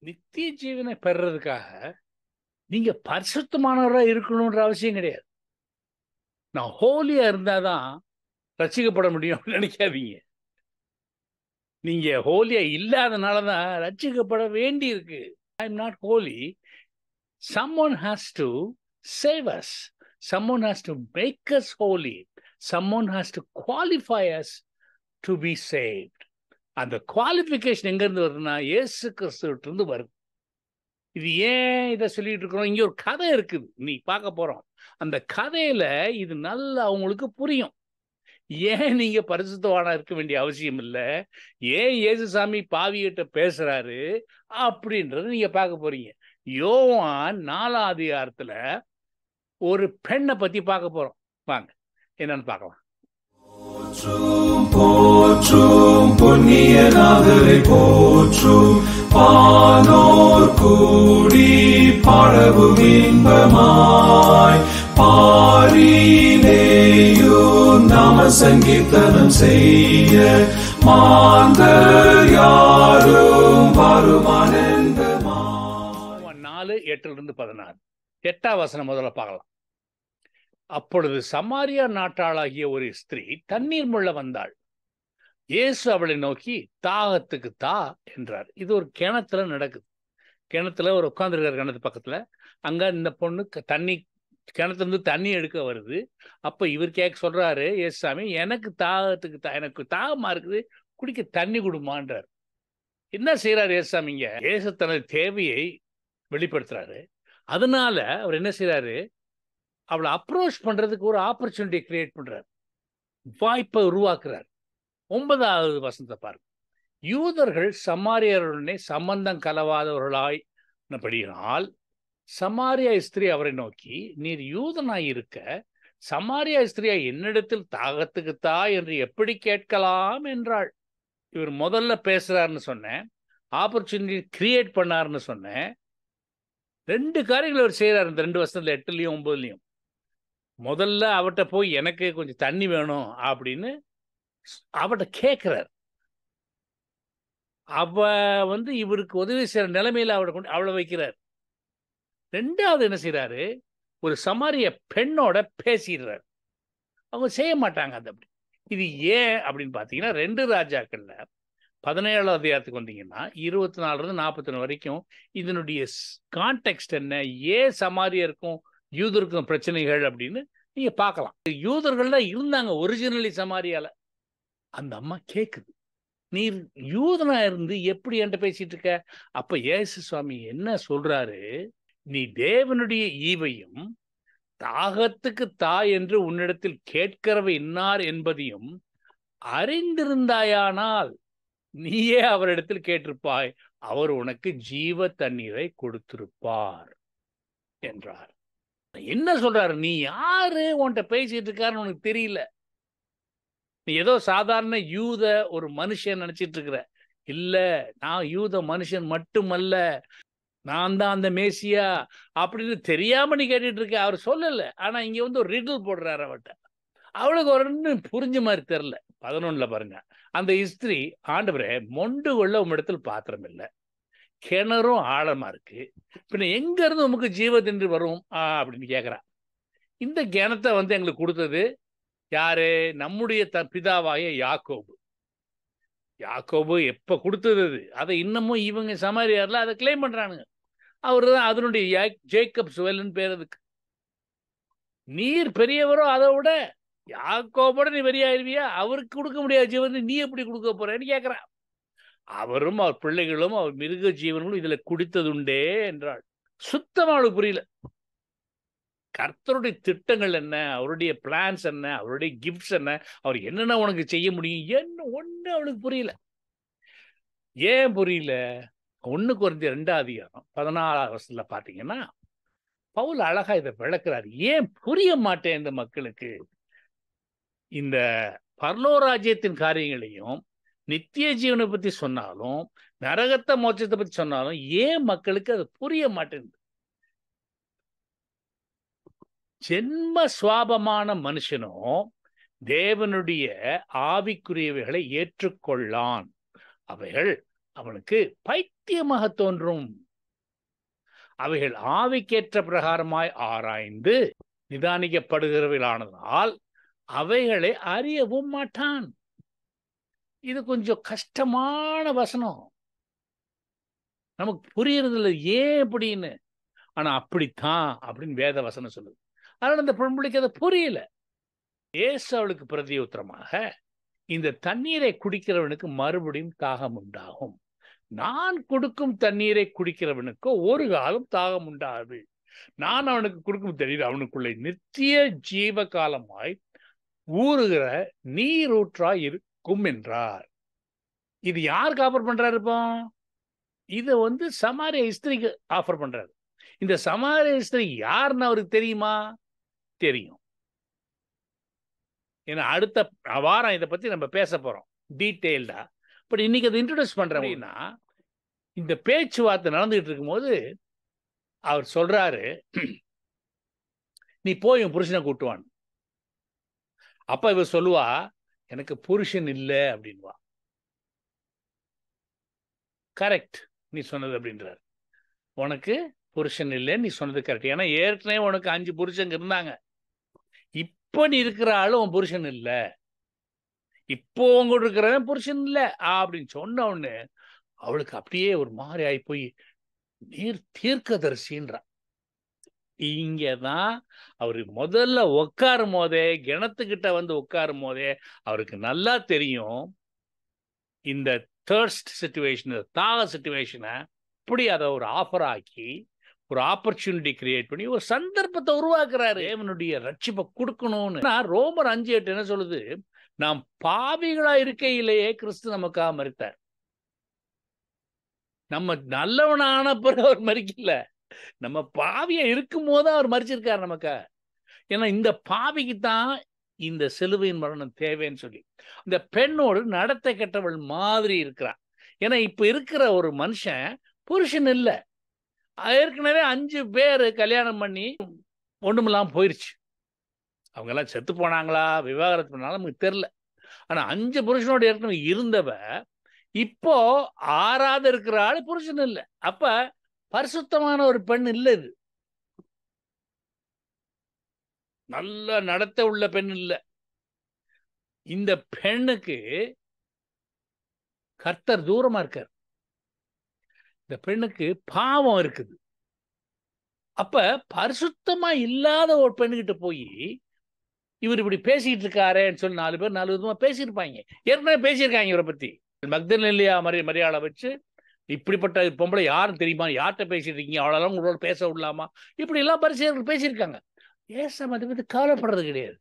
நித்திய ஜீவனை பெறுறதுக்காக நீங்க பரிசுத்தமானவரா இருக்கணும்ன்ற அவசியம் கிடையாது. நான் ஹோலியா இருந்தாதான் ரட்சிக்கப்பட முடியும் நினைக்காதீங்க. நீங்க ஹோலியா இல்லாதனாலதான் ரட்சிக்கப்பட வேண்டி இருக்கு. I am not holy. Someone has to save us. Someone has to make us holy. Someone has to qualify us to be saved. அந்த குவாலிஃபிகேஷன் எங்க இருந்து வருதுன்னா இயேசு கிறிஸ்துவிட்ட இருந்து வருது. இது ஏன் இதை சொல்லிட்டு இருக்கிறோம்? இங்க ஒரு கதை இருக்குது, நீ பார்க்க போறோம். அந்த கதையில இது நல்லா அவங்களுக்கு புரியும். ஏன் நீங்க பரிசுத்தவானா இருக்க வேண்டிய அவசியம் இல்லை, ஏன் இயேசுசாமி பாவிகிட்ட பேசுறாரு அப்படின்றத நீங்க பார்க்க போறீங்க. யோவான் 4ஆம் அதிகாரத்துல ஒரு பெண்ணை பத்தி பார்க்க போறோம். வாங்க என்னன்னு பார்க்கலாம். போற்றும் புண்ணியநாதரை போற்றும், பானோர் கூடி பாடவும் இன்பமாய், பாரிலேயும் நாம சங்கீர்த்தனம் செய்ய, மாந்தர் யாரும் வருமானந்தமா. 4:8-16 8ஆம் வசனம் முதல்ல பார்க்கலாம். அப்பொழுது சமாரியா நாட்டாளாகிய ஒரு ஸ்திரீ தண்ணீர் முள்ள வந்தாள். இயேசு அவளை நோக்கி தாகத்துக்கு தா என்றார். இது ஒரு கிணத்துல நடக்குது. கிணத்துல ஒரு உட்கார்ந்துருக்காரு கிணத்து பக்கத்துல. அங்க இந்த பொண்ணு கிணத்துல இருந்து தண்ணி எடுக்க வருது. அப்ப இவர் கேட்க சொல்றாரு, இயேசுசாமி எனக்கு தாகத்துக்கு தா, எனக்கு தாகமா இருக்குது, குடிக்க தண்ணி கொடுமான்றார். என்ன செய்யறாரு இயேசுசாமிங்க? இயேசு தனது தேவையை வெளிப்படுத்துறாரு. அதனால அவர் என்ன செய்யறாரு, அவளை அப்ரோச் பண்றதுக்கு ஒரு ஆப்பர்ச்சுனிட்டி கிரியேட் பண்றார், வாய்ப்பை உருவாக்குறார். 9வது வசனத்தை பாருங்க. யூதர்கள் சமாரியருடனே சம்பந்தம் கலவாதவர்களாயினால் சமாரியா ஸ்திரீ அவரை நோக்கி, நீர் யூதனாய் இருக்க சமாரியா ஸ்திரீயா என்னிடத்தில் தாகத்துக்கு தா என்று எப்படி கேட்கலாம் என்றாள். இவர் முதல்ல பேசுறாருன்னு சொன்னேன், ஆப்பர்ச்சுனிட்டி கிரியேட் பண்ணாருன்னு சொன்னேன். 2 காரியங்கள் அவர் செய்யறாரு இந்த 2 வருஷத்துல, 8லயும் 9லயும். முதல்ல அவட்ட போய் எனக்கு கொஞ்சம் தண்ணி வேணும் அப்படின்னு அவட்ட கேட்கிறார். அவ இவருக்கு உதவி செய்யற நிலைமையில அவளை வைக்கிறார். 2வது என்ன செய்யறாரு, ஒரு சமாரிய பெண்ணோட பேசிடுறார். அவங்க செய்ய மாட்டாங்க அது. அப்படி இது ஏன் அப்படின்னு பாத்தீங்கன்னா 2 ராஜாக்கள்ல 17ஆம் அதிகாரத்துக்கு வந்தீங்கன்னா 24-41 வரைக்கும் இதனுடைய கான்டெக்ஸ்ட் என்ன, ஏன் சமாரியருக்கும் யூதருக்கும் பிரச்சனைகள் அப்படின்னு நீங்க பார்க்கலாம். யூதர்கள்ல இருந்தாங்க ஒரிஜினலி சமாரியால. அந்த அம்மா கேக்குது, நீர் யூதனா இருந்து எப்படி என்கிட்ட பேசிட்டு இருக்க? அப்ப இயேசு சுவாமி என்ன சொல்றாரு, நீ தேவனுடைய ஈவையும் தாகத்துக்கு தா என்று உன்னிடத்தில் கேட்கிறவை இன்னார் என்பதையும் அறிந்திருந்தாயானால் நீயே அவரிடத்தில் கேட்டிருப்பாய், அவர் உனக்கு ஜீவ தண்ணீரை கொடுத்திருப்பார் என்றார். என்ன சொல்றாரு, நீ யாரு, உன்கிட்ட பேசிட்டு இருக்காருன்னு உனக்கு தெரியல. நீ ஏதோ சாதாரண யூத ஒரு மனுஷன் நினைச்சிட்டு இருக்கிற. இல்ல, நான் யூத மனுஷன் மட்டுமல்ல, நான் தான் அந்த மேசியா அப்படின்னு தெரியாம நீ கேட்டுட்டு இருக்க. அவர் சொல்லல, ஆனா இங்க ஒரு ரிடில் போடுறாரு அவட்ட. அவளுக்கு ஒரு புரிஞ்ச மாதிரி தெரியல. 11 பாருங்க, அந்த ஸ்திரீ, ஆண்டவரே மொண்டு கொள்ள உம்மிடத்தில் பாத்திரம் இல்லை, கிணறும் ஆழமா இருக்கு, பின்ன எங்க இருந்து உமக்கு ஜீவ தண்ணீர் வரும் அப்படின்னு கேட்கிறா. இந்த கிணத்தை எங்களுக்கு கொடுத்தது யாரு? நம்முடைய பிதாவாய யாக்கோபு. யாக்கோபு எப்ப கொடுத்தது அதை இன்னமும் இவங்க சமாரியார்ல அதை கிளைம் பண்றானுங்க. அவரு தான் அதனுடைய ஜேக்கப் சுவல்னு பேர். அதுக்கு நீர் பெரியவரோ அதை விட யாக்கோபோட நீ பெரியாயிருவியா? அவருக்கு கொடுக்க முடியாத ஜீவன் நீ எப்படி கொடுக்க போறேன்னு கேட்கிறான். அவரும் அவர் பிள்ளைகளும் அவர் மிருக ஜீவன்களும் இதுல குடித்ததுண்டே என்றாள். சுத்தமா அவளுக்கு புரியல. கர்த்தருடைய திட்டங்கள் என்ன, அவருடைய பிளான்ஸ் என்ன, அவருடைய கிஃப்ட்ஸ் என்ன, அவர் என்னென்ன உனக்கு செய்ய முடியும், என்ன ஒண்ணு அவளுக்கு புரியல. ஏன் புரியல? 1 கொரிந்தியர் 2ஆம் அதிகாரம் 14ஆம் வசனத்துல பாத்தீங்கன்னா பவுல் அழகா இதை விளக்குறாரு. ஏன் புரிய மாட்டேன் இந்த மக்களுக்கு? இந்த பரலோராஜ்யத்தின் காரியங்களையும் நித்திய ஜீவனை பத்தி சொன்னாலும் நரகத்தை மோட்சத்தை பத்தி சொன்னாலும் ஏன் மக்களுக்கு அது புரிய மாட்டேங்குது? ஜென்ம சுவாபமான மனுஷனும் தேவனுடைய ஆவிக்குரியவைகளை ஏற்றுக்கொள்ளான். அவைகள் அவனுக்கு பைத்தியமாக தோன்றும். அவைகள் ஆவிக்கேற்ற பிரகாரமாய் ஆராய்ந்து நிதானிக்கப்படுகிறவைகளானதால் அவைகளை அறியவும் மாட்டான். இது கொஞ்சம் கஷ்டமான வசனம், நமக்கு புரியறது இல்லை ஏன் அப்படின்னு. ஆனா அப்படித்தான் அப்படின்னு வேத வசனம் சொல்லுது. அதனால அந்த பொம்பளைக்கு அதை புரியல. இயேசு அவளுக்கு பிரதியுத்தரமாக, இந்த தண்ணீரை குடிக்கிறவனுக்கு மறுபடியும் தாகம் உண்டாகும். நான் கொடுக்கும் தண்ணீரை குடிக்கிறவனுக்கு ஒரு காலம் தாகம் உண்டாது. நான் அவனுக்கு கொடுக்கும் தண்ணீர் அவனுக்குள்ளே நித்திய ஜீவ காலமாய் ஊறுகிற நீரூற்றாய் இருக்கும் என்றார். இது யாருக்கு ஆஃபர் பண்றாரு இப்போ? இதை சமாரிய ஸ்திரீக்கு ஆஃபர் பண்றாரு. இந்த சமாரிய ஸ்திரீ யாருன்னு அவருக்கு தெரியுமா? தெரியும். ஏன்னா அடுத்த வாரம் இதை பத்தி நம்ம பேச போறோம் டீட்டெயில்டா. பட் இன்னைக்கு அதை இன்ட்ரோடியூஸ் பண்றேன்னா, இந்த பேச்சுவார்த்தை நடந்துகிட்டு இருக்கும்போது அவர் சொல்றாரு, நீ போய் உன் புருஷனை கூட்டுவான். அப்ப இவர் சொல்லுவா, எனக்கு புருஷன் இல்லை அப்படின்வா. கரெக்ட் நீ சொன்னது அப்படின்றார். உனக்கு புருஷன் இல்லை நீ சொன்னது கரெக்ட். ஏன்னா ஏற்கனவே உனக்கு 5 புருஷங்க இருந்தாங்க. இப்போ நீ இருக்கிற ஆளு உன் புருஷன் இல்லை, இப்போ உங்க இருக்கிறவன் புருஷன் இல்லை அப்படின்னு சொன்ன உடனே அவளுக்கு அப்படியே ஒரு மாதிரி ஆகி போய் நீர் தீர்க்கதரிசின்றா. இங்கதான் அவரு முதல்ல உட்காரும் போதே, கிணத்துக்கிட்ட உட்காரும் போதே அவருக்கு நல்லா தெரியும் இந்த தேர்ஸ்ட் சிச்சுவேஷன், தாக சிச்சுவேஷனை இப்படி அதை ஒரு ஆஃபர் ஆக்கி ஒரு ஆப்பர்ச்சுனிட்டி கிரியேட் பண்ணி ஒரு சந்தர்ப்பத்தை உருவாக்குறாரு தேவனுடைய ரட்சிப்பை கொடுக்கணும்னு. ரோமர் 5:8 என்ன சொல்லுது? நாம் பாவிகளா இருக்கையிலேயே கிறிஸ்து நமக்காக மரித்தார். நம்ம நல்லவனான பிறகு அவர் மரிக்கல, நம்ம பாவியா இருக்கும் போது அவர் மரிச்சிருக்காரு நமக்காக. ஏன்னா இந்த பாவிக்கு தான் இந்த சிலுவையின் மரணம் தேவைன்னு சொல்லி இந்த பெண்ணோடு நடத்தை கெட்டவள் மாதிரி இருக்கிறான். ஏன்னா இப்ப இருக்கிற ஒரு மனுஷன் புருஷன் இல்லை, ஏற்கனவே 5 பேர் கல்யாணம் பண்ணி ஒண்ணுமில்லாம போயிருச்சு. அவங்க எல்லாம் செத்து போனாங்களா விவாகரத்து பண்ணாலும் நமக்கு தெரியல. ஆனா 5 புருஷனோட ஏற்கனவே இருந்தவ இப்போ 6ஆவது இருக்கிற ஆளு புருஷன் இல்லை. அப்ப பரிசுத்தமான ஒரு பெண் இல்லை, இது நல்ல நடத்த உள்ள பெண் இல்லை. இந்த பெண்ணுக்கு கர்த்தர் தூரமா இருக்கார். இந்த பெண்ணுக்கு பாவம் இருக்குது. அப்ப பரிசுத்தமா இல்லாத ஒரு பெண்ணுகிட்ட போய் இவர் இப்படி பேசிட்டு இருக்காரேன்னு சொல்லி 4 பேர் 4 விதமா பேசியிருப்பாங்க. ஏற்கனவே பேசியிருக்காங்க இவரை பத்தி. மக்தலேனியா மரியாதை வச்சு, இப்படிப்பட்ட பொம்பளை யாரும் தெரியுமா, யார்கிட்ட பேசிட்டு இருக்கீங்க, அவ்வளோலாம் உங்களோட பேச விடலாமா, இப்படி எல்லாம் பரிசேயர்கள் பேசியிருக்காங்க. ஏசம் அதை பத்தி கவலைப்படுறது கிடையாது.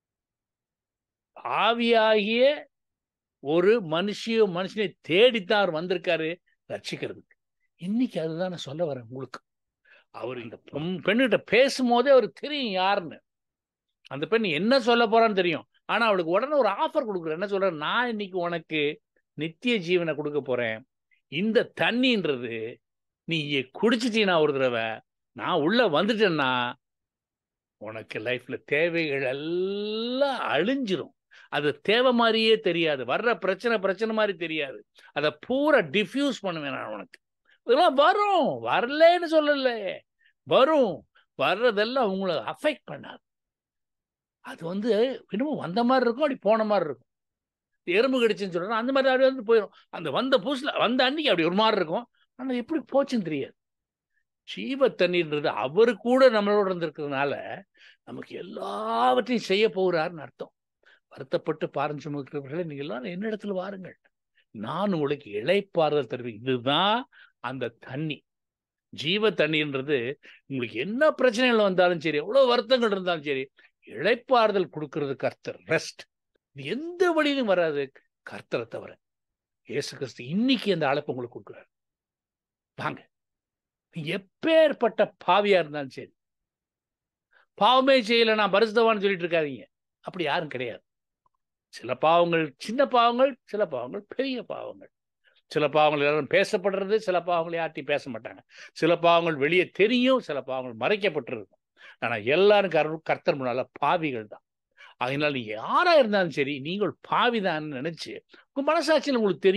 ஆவியாகிய ஒரு மனுஷனை தேடித்தான் அவர் வந்திருக்காரு ரட்சிக்கிறதுக்கு. இன்னைக்கு அதுதான் நான் சொல்ல வரேன் உங்களுக்கு. அவர் இந்த பெண்ணுகிட்ட பேசும்போதே அவருக்கு தெரியும் யாருன்னு, அந்த பெண் என்ன சொல்ல போறான்னு தெரியும். ஆனா அவளுக்கு உடனே ஒரு ஆஃபர் கொடுக்குற, என்ன சொல்ற, நான் இன்னைக்கு உனக்கு நித்திய ஜீவனை கொடுக்க போறேன். இந்த தண்ணின்றது நீ குடிச்சிட்டீனா ஒரு தடவை, நான் உள்ள வந்துட்டேன்னா உனக்கு லைஃப்ல தேவைகள் எல்லாம் அழிஞ்சிரும். அது தேவை மாதிரியே தெரியாது, வர்ற பிரச்சனை மாதிரி தெரியாது. அதை பூரா டிஃப்யூஸ் பண்ணுவேன் நான் உனக்கு. இதெல்லாம் வரும், வரலன்னு சொல்லல, வரும். வர்றதெல்லாம் உங்களை அஃபெக்ட் பண்ணாது. அது இன்னமும் வந்த மாதிரி இருக்கும், அப்படி போன மாதிரி இருக்கும். எறும்பு கடிச்சுன்னு சொல்றோம், அந்த மாதிரி அப்படி போயிடும். அந்த வந்த புதுசுல வந்த அன்னைக்கு அப்படி ஒரு மாதிரி இருக்கும், ஆனால் எப்படி போச்சுன்னு தெரியாது. ஜீவ தண்ணீர்ன்றது அவரு கூட நம்மளோட இருந்திருக்கிறதுனால நமக்கு எல்லாவற்றையும் செய்ய போகிறாருன்னு அர்த்தம். வருத்தப்பட்டு பாரம் சுமக்கிறவர்களே, நீங்க எல்லாரும் என்னிடத்துல வாருங்கள், நான் உங்களுக்கு இளைப்பாறுதல் தருவேன். இதுதான் அந்த தண்ணி, ஜீவ தண்ணீர்ன்றது. உங்களுக்கு என்ன பிரச்சனைகள் வந்தாலும் சரி, எவ்வளவு வருத்தங்கள் இருந்தாலும் சரி, இளைப்பாறுதல் கொடுக்கிறது கர்த்தர். ரெஸ்ட் இது எந்த வழியிலும் வராது கர்த்தரை தவிர. இயேசு கிறிஸ்து இன்னைக்கு அந்த அழைப்பு உங்களுக்கு கொடுக்குறாரு. வாங்க, எப்பேற்பட்ட பாவியா இருந்தாலும் சரி, பாவமே செய்யல நான் பரிசுத்தவான்னு சொல்லிட்டு இருக்காதீங்க. அப்படி யாரும் கிடையாது. சில பாவங்கள் சின்ன பாவங்கள், சில பாவங்கள் பெரிய பாவங்கள். சில பாவங்கள் எல்லாரும் பேசப்படுறது, சில பாவங்கள் யார்ட்டையும் பேச மாட்டாங்க. சில பாவங்கள் வெளியே தெரியும், சில பாவங்கள் மறைக்கப்பட்டிருக்கும். ஆனா எல்லாரும் கர்த்தர் முன்னால பாவிகள் தான். அதனால நீங்க யாரா இருந்தாலும் சரி, நீங்கள் பாவிதான்னு நினைச்சு உங்க மனசாட்சியில் உங்களுக்கு தெரியும்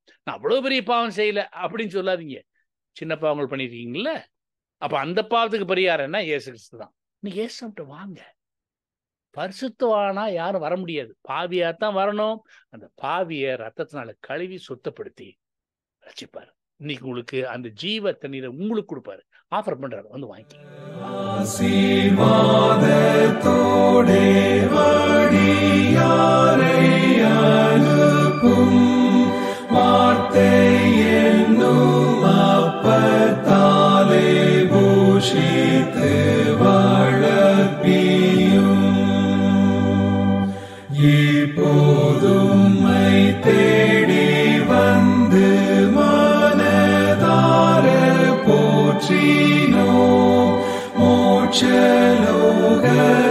நான் அவ்வளோ பெரிய பாவம் செய்யல அப்படின்னு சொல்லாதீங்க. சின்ன பாவங்கள் பண்ணியிருக்கீங்கல்ல, அப்போ அந்த பாவத்துக்கு பரிகாரம் என்ன? இயேசு கிறிஸ்து தான். இன்னைக்கு இயேசுட்ட வாங்க. பரிசுத்தவானா யாரும் வர முடியாது, பாவியாத்தான் வரணும். அந்த பாவியை ரத்தத்தினால கழுவி சுத்தப்படுத்தி ரட்சிப்பார். இன்னைக்கு உங்களுக்கு அந்த ஜீவ தண்ணீரை உங்களுக்கு கொடுப்பாரு, ஆஃபர் பண்றாரு, வந்து வாங்கி. ஆசீர்வாதத்தோடே வழியாரை அனுப்பும் வார்த்தை என்னும் அப்பத்தாலே பூஷித்து வளர்ப்பியும் இப்போதும்மை தேடி வந்து மனதார போற்றினோ மோட்சலோக